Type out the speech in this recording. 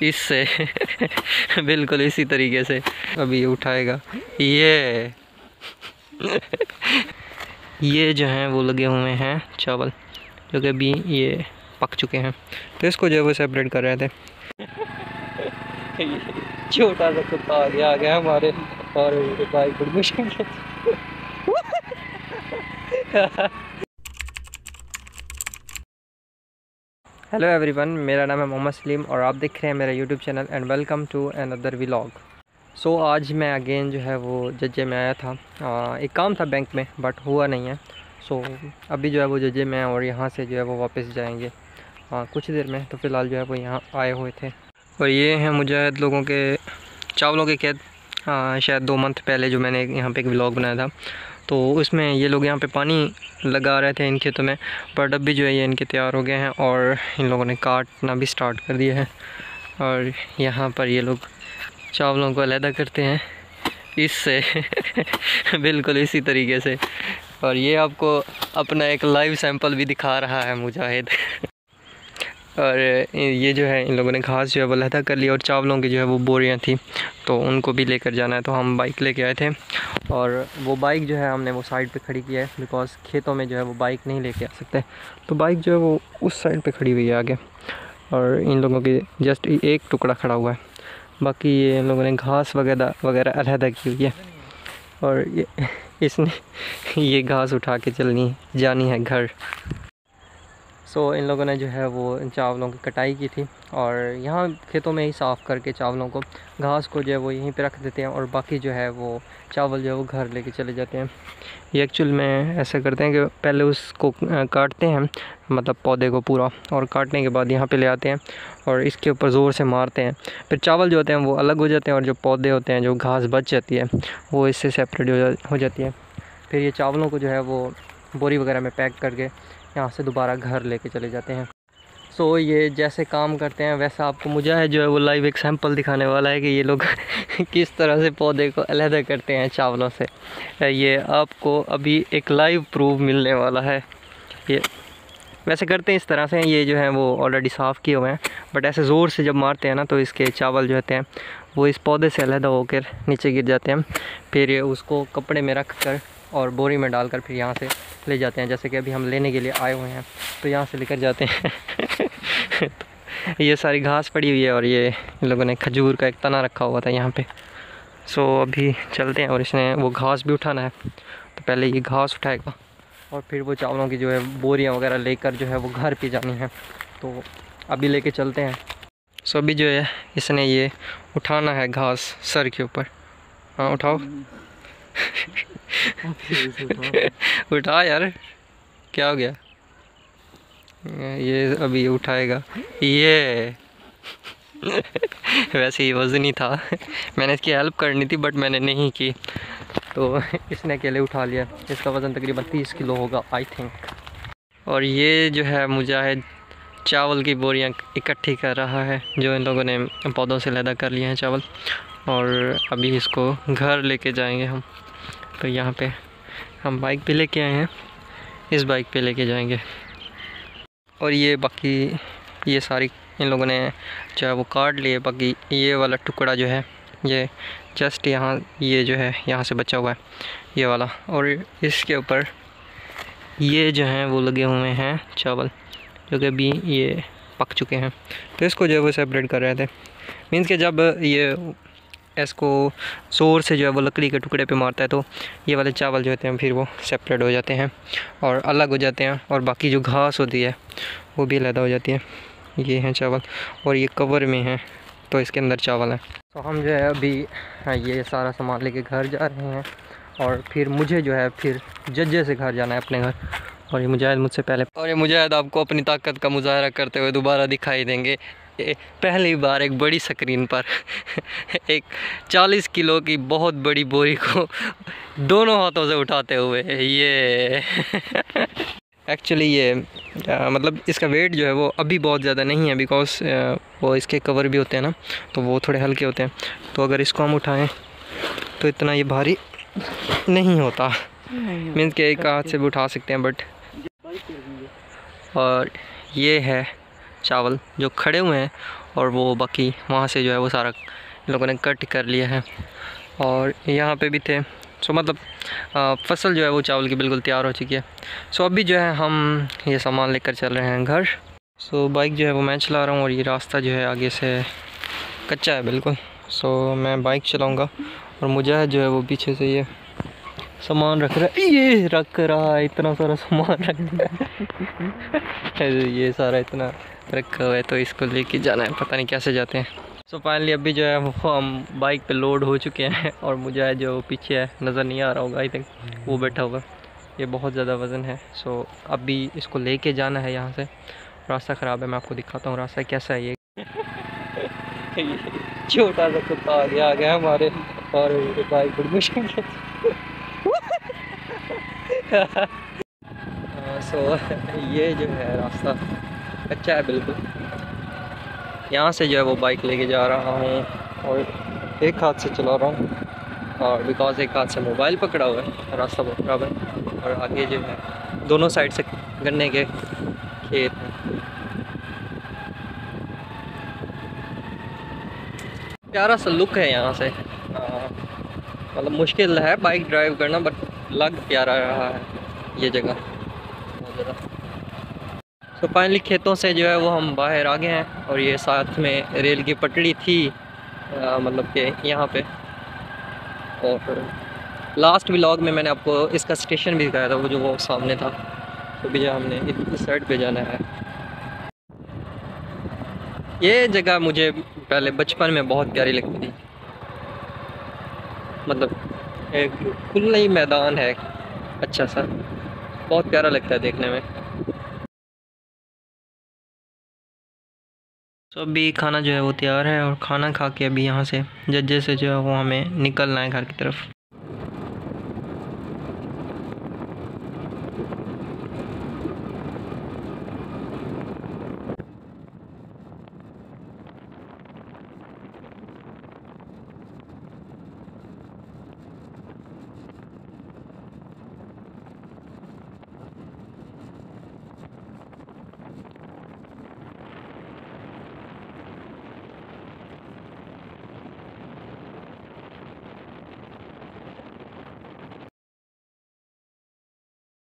इससे बिल्कुल इसी तरीके से अभी ये उठाएगा। ये जो हैं वो लगे हुए हैं चावल, जो कि अभी ये पक चुके हैं, तो इसको जो है वो सेपरेट कर रहे थे। छोटा सा कुत्ता आ गया हमारे और बाइक परमिशन। हेलो एवरीवन, मेरा नाम है मोहम्मद सलीम और आप देख रहे हैं मेरा YouTube channel and welcome to another vlog. So आज मैं अगेन जो है वो जज्जे में आया था। एक काम था बैंक में बट हुआ नहीं है। सो अभी जो है वो जज्जे में है और यहाँ से जो है वो वापस जाएंगे कुछ देर में। तो फ़िलहाल जो है वो यहाँ आए हुए थे और ये हैं मुजाहिद लोगों के चावलों के खेत। शायद 2 मंथ पहले जो मैंने यहाँ पे एक व्लॉग बनाया था, तो उसमें ये लोग यहाँ पे पानी लगा रहे थे इन खेतों में, बट अभी जो है ये इनके तैयार हो गए हैं और इन लोगों ने काटना भी स्टार्ट कर दिया है। और यहाँ पर ये लोग चावलों को अलहदा करते हैं इससे बिल्कुल इसी तरीके से। और ये आपको अपना एक लाइव सैंपल भी दिखा रहा है मुजाहिद। और ये जो है इन लोगों ने घास जो है वो अलहदा कर लिया और चावलों की जो है वो बोरियां थी, तो उनको भी लेकर जाना है। तो हम बाइक लेके आए थे और वो बाइक जो है हमने वो साइड पे खड़ी की है, बिकॉज़ खेतों में जो है वो बाइक नहीं लेके आ सकते। तो बाइक जो है वो उस साइड पे खड़ी हुई है आगे, और इन लोगों की जस्ट एक टुकड़ा खड़ा हुआ है, बाकी ये इन लोगों ने घास वगैरह अलहदा की हुई है। और ये इसने ये घास उठा के जानी है घर। सो इन लोगों ने जो है वो चावलों की कटाई की थी और यहाँ खेतों में ही साफ़ करके चावलों को, घास को जो है वो यहीं पे रख देते हैं और बाकी जो है वो चावल जो है वो घर लेके चले जाते हैं। ये एक्चुअल में ऐसा करते हैं कि पहले उसको काटते हैं, मतलब पौधे को पूरा, और काटने के बाद यहाँ पे ले आते हैं और इसके ऊपर ज़ोर से मारते हैं। फिर चावल जो होते हैं वो अलग हो जाते हैं और जो पौधे होते हैं, जो घास बच जाती है, वो इससे सेपरेट हो जाती है। फिर ये चावलों को जो है वो बोरी वगैरह में पैक करके यहाँ से दोबारा घर लेके चले जाते हैं। सो ये जैसे काम करते हैं वैसा आपको मुझे जो है वो लाइव एक सैंपल दिखाने वाला है कि ये लोग किस तरह से पौधे को अलहदा करते हैं चावलों से। ये आपको अभी एक लाइव प्रूफ मिलने वाला है। ये वैसे करते हैं इस तरह से, ये जो है वो ऑलरेडी साफ़ किए हुए हैं, बट ऐसे ज़ोर से जब मारते हैं ना तो इसके चावल जो होते हैं वो इस पौधे से अलहदा होकर नीचे गिर जाते हैं। फिर ये उसको कपड़े में रख कर और बोरी में डालकर फिर यहाँ से ले जाते हैं। जैसे कि अभी हम लेने के लिए आए हुए हैं तो यहाँ से लेकर जाते हैं। ये सारी घास पड़ी हुई है और ये इन लोगों ने खजूर का एक तना रखा हुआ था यहाँ पे। सो अभी चलते हैं और इसने वो घास भी उठाना है, तो पहले ये घास उठाएगा और फिर वो चावलों की जो है बोरियाँ वगैरह लेकर जो है वो घर पे जानी है, तो अभी लेके चलते हैं। सो अभी जो है इसने ये उठाना है घास सर के ऊपर। हाँ उठाओ। उठा यार, क्या हो गया? ये अभी उठाएगा ये। वैसे ही वज़न ही था, मैंने इसकी हेल्प करनी थी बट मैंने नहीं की, तो इसने अकेले उठा लिया। इसका वज़न तकरीबन 30 किलो होगा आई थिंक। और ये जो है मुजाहिद चावल की बोरियां इकट्ठी कर रहा है, जो इन लोगों ने पौधों से अलहदा कर लिए हैं चावल, और अभी इसको घर लेके जाएंगे हम। तो यहाँ पे हम बाइक पे लेके आए हैं, इस बाइक पे लेके जाएंगे। और ये बाकी ये सारी इन लोगों ने जो है वो काट लिए, बाकी ये वाला टुकड़ा जो है ये जस्ट यहाँ, ये जो है यहाँ से बचा हुआ है ये वाला, और इसके ऊपर ये जो हैं वो लगे हुए हैं चावल, जो कि अभी ये पक चुके हैं। तो इसको जो है वो सेपरेट कर रहे थे। मीन्स कि जब ये इसको ज़ोर से जो है वो लकड़ी के टुकड़े पे मारता है तो ये वाले चावल जो होते हैं फिर वो सेपरेट हो जाते हैं और अलग हो जाते हैं, और बाकी जो घास होती है वो भी अलग हो जाती है। ये हैं चावल और ये कवर में है, तो इसके अंदर चावल है। तो हम जो है अभी ये सारा सामान लेके घर जा रहे हैं और फिर मुझे जो है फिर जज्जे से घर जाना है अपने घर। और ये मुजाहिद मुझसे पहले, और ये मुजाहिद आपको अपनी ताकत का मुजाहरा करते हुए दोबारा दिखाई देंगे पहली बार एक बड़ी स्क्रीन पर। एक 40 किलो की बहुत बड़ी बोरी को दोनों हाथों से उठाते हुए। ये एक्चुअली ये मतलब इसका वेट जो है वो अभी बहुत ज़्यादा नहीं है, बिकॉज वो इसके कवर भी होते हैं ना, तो वो थोड़े हल्के होते हैं। तो अगर इसको हम उठाएं तो इतना ये भारी नहीं होता, मीन्स के एक हाथ से भी उठा सकते हैं बट। और ये है चावल जो खड़े हुए हैं और वो बाकी वहाँ से जो है वो सारा इन लोगों ने कट कर लिया है। और यहाँ पे भी थे। सो मतलब फसल जो है वो चावल की बिल्कुल तैयार हो चुकी है। सो अभी जो है हम ये सामान लेकर चल रहे हैं घर। सो बाइक जो है वो मैं चला रहा हूँ और ये रास्ता जो है आगे से कच्चा है बिल्कुल। सो मैं बाइक चलाऊँगा और मुजाहिद जो है वो पीछे से ये सामान रख रहा है, ये रख रहा है, इतना सारा सामान रख दिया ये सारा इतना रखा हुआ है, तो इसको लेके जाना है, पता नहीं कैसे जाते हैं। सो फाइनली अभी जो है वो हम बाइक पे लोड हो चुके हैं और मुझे जो पीछे है नज़र नहीं आ रहा होगा, आई थिंक वो बैठा हुआ, ये बहुत ज़्यादा वज़न है। सो अभी इसको लेके जाना है यहाँ से। रास्ता ख़राब है, मैं आपको दिखाता हूँ रास्ता कैसा है। ये छोटा सा कुत्ता आ गया हमारे और बाइक बड़ी मुश्किल सो ये जो है रास्ता अच्छा है बिल्कुल। यहाँ से जो है वो बाइक लेके जा रहा हूँ और एक हाथ से चला रहा हूँ और बिकॉज एक हाथ से मोबाइल पकड़ा हुआ है, रास्ता बहुत ख़राब है। और आगे जो है दोनों साइड से गन्ने के खेत हैं। प्यारा सा लुक है यहाँ से, मतलब मुश्किल है बाइक ड्राइव करना, बट लग प्यारा रहा है ये जगह बहुत ज़्यादा। तो फाइनली खेतों से जो है वो हम बाहर आ गए हैं और ये साथ में रेल की पटड़ी थी, मतलब कि यहाँ पे। और लास्ट व्लॉग में मैंने आपको इसका स्टेशन भी दिखाया था, वो जो वो सामने था। तो भी जो हमने इस साइड पे जाना है। ये जगह मुझे पहले बचपन में बहुत प्यारी लगती थी, मतलब एक खुला ही मैदान है अच्छा सा, बहुत प्यारा लगता है देखने में। तो अभी खाना जो है वो तैयार है और खाना खा के अभी यहाँ से जज्जे से जो है वो हमें निकलना है घर की तरफ।